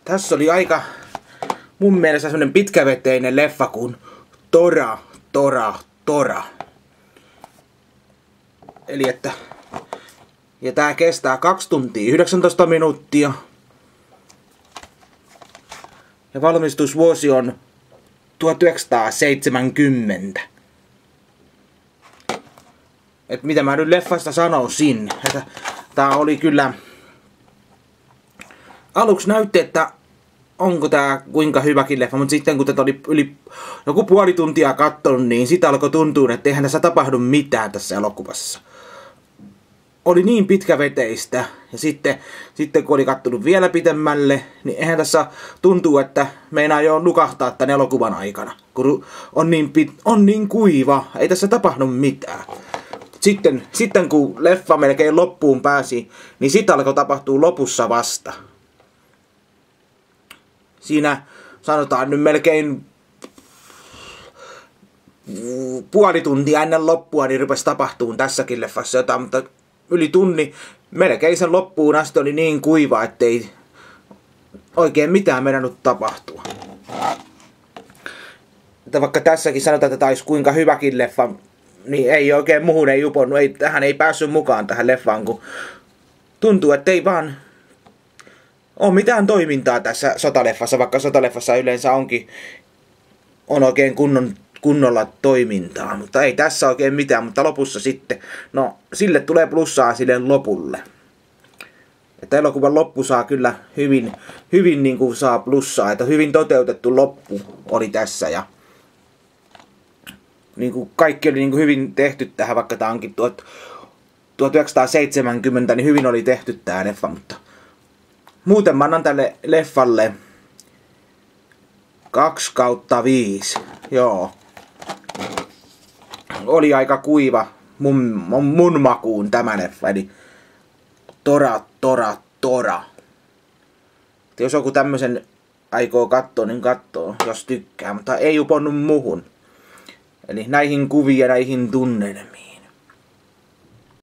Tässä oli aika mun mielestä semmonen pitkäveteinen leffa kuin Tora. Eli että... Ja tää kestää 2 tuntia 19 minuuttia. Ja valmistusvuosi on 1970. Et mitä mä nyt leffasta sanoisin, että tää oli kyllä... Aluksi näytti, että onko tää kuinka hyväkin leffa, mutta sitten kun tätä oli yli joku puoli tuntia katsonut, niin sitä alkoi tuntua, että eihän tässä tapahdu mitään tässä elokuvassa. Oli niin pitkäveteistä, ja sitten kun oli kattonut vielä pitemmälle, niin eihän tässä tuntuu, että meinaa jo nukahtaa tän elokuvan aikana, kun on niin kuiva, ei tässä tapahdu mitään. Sitten kun leffa melkein loppuun pääsi, niin sitä alkoi tapahtua lopussa vasta. Siinä sanotaan nyt melkein puoli tuntia ennen loppua, niin rupesi tapahtumaan tässäkin leffassa jotain, mutta yli tunni melkein sen loppuun asti oli niin kuiva, ettei oikein mitään meinannut tapahtua. Että vaikka tässäkin sanotaan, että taisi kuinka hyväkin leffa, niin ei oikein muuhun ei uponnut, tähän ei päässyt mukaan tähän leffaan, kun tuntuu, että ei vaan ole mitään toimintaa tässä sotaleffassa, vaikka sotaleffassa yleensä on oikein kunnolla toimintaa, mutta ei tässä oikein mitään, mutta lopussa sitten, no sille tulee plussaa sille lopulle. Että elokuvan loppu saa kyllä hyvin niin kuin saa plussaa, että hyvin toteutettu loppu oli tässä ja niin kuin kaikki oli niin kuin hyvin tehty tähän, vaikka tämä onkin 1970, niin hyvin oli tehty tämä leffa, mutta muuten mä annan tälle leffalle 2/5. Joo. Oli aika kuiva mun makuun tämä leffa, eli Tora. Jos joku tämmösen aikoo katsoa, niin katsoo, jos tykkää, mutta ei uponnut muhun. Eli näihin kuviin ja näihin tunnelmiin.